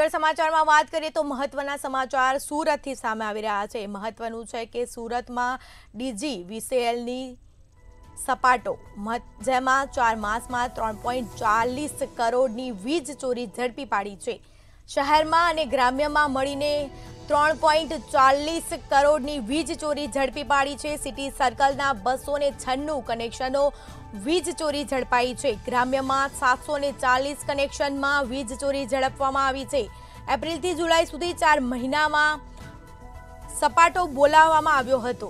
આગળ સમાચારમાં વાત કરીએ તો મહત્વના સમાચાર સુરતથી સામે આવી રહ્યા છે। મહત્વનું છે કે સુરતમાં DGVCLની સપાટો જેમાં 4 માસમાં 3.40 કરોડની વીજ ચોરી ઝડપી પાડી છે। શહેરમાં અને ગ્રામ્યમાં મળીને 3.40 કરોડની વીજ ચોરી ઝડપી પાડી છે। સિટી સર્કલના 296 કનેક્શનો વીજ ચોરી ઝડપાઈ છે। ગ્રામ્યમાં 740 કનેક્શનમાં વીજ ચોરી ઝડપવામાં આવી છે। એપ્રિલથી જુલાઈ સુધી 4 મહિનામાં સપાટો બોલાવવામાં આવ્યો હતો।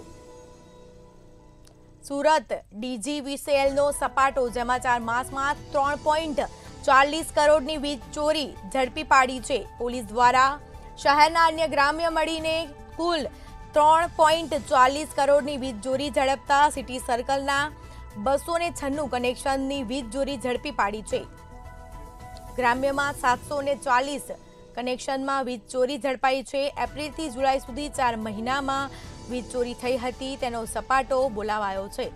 સુરત DGVCLનો સપાટો જેમાં 4 માસમાં 3.40 કરોડની વીજ ચોરી ઝડપી પાડી છે। પોલીસ દ્વારા શહેરના અન્ય ગ્રામ્ય મળીને કુલ 3.40 કરોડની વીજ ચોરી ઝડપતા સિટી સર્કલના 296 કનેક્શનની વીજ ચોરી ઝડપી પાડી છે। ગ્રામ્યમાં 740 કનેક્શનમાં વીજ ચોરી ઝડપાઈ છે। એપ્રિલથી જુલાઈ સુધી 4 મહિનામાં વીજ ચોરી થઈ હતી તેનો સપાટો બોલાવાયો છે।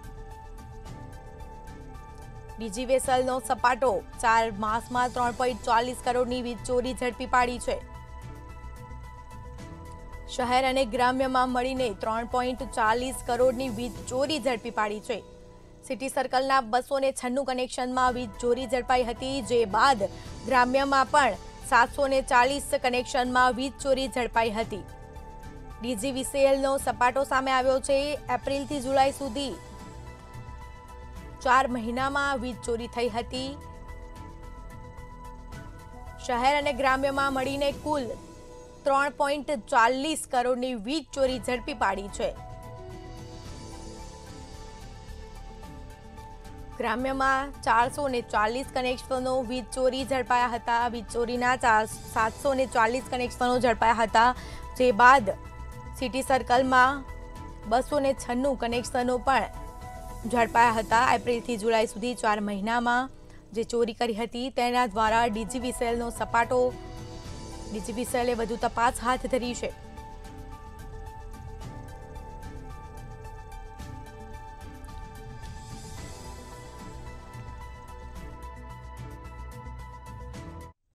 DGVCLનો સપાટો 4 માસમાં 3.40 કરોડની વીજ ચોરી ઝડપી પાડી છે। શહેર અને ગ્રામ્યમાં મળીને 3.40 કરોડની વીજ ચોરી ઝડપી પાડી છે। સિટી સર્કલના 296 કનેક્શનમાં વીજ ચોરી ઝડપાઈ હતી, જે બાદ ગ્રામ્યમાં પણ 740 કનેક્શનમાં વીજ ચોરી ઝડપાઈ હતી। DGVCLનો સપાટો સામે આવ્યો છે। એપ્રિલથી જુલાઈ સુધી 4 મહિનામાં વીજ ચોરી થઈ હતી। શહેર અને ગ્રામ્યમાં મળીને કુલ 3.40 કરોડની વીજ ચોરી ઝડપી પાડી છે। ગ્રામ્યમાં 440 કનેક્શનો વીજ ચોરી ઝડપાયા હતા। વીજ ચોરીના 740 કનેક્શનો ઝડપાયા હતા, જે બાદ સિટી સર્કલમાં 296 કનેક્શનો પણ ઝડપાયા હતા। એપ્રિલથી જુલાઈ સુધી 4 મહિનામાં જે ચોરી કરી હતી તેના દ્વારા DGVCLનો સપાટો DGVCLએ વધુ તપાસ હાથ ધરી છે।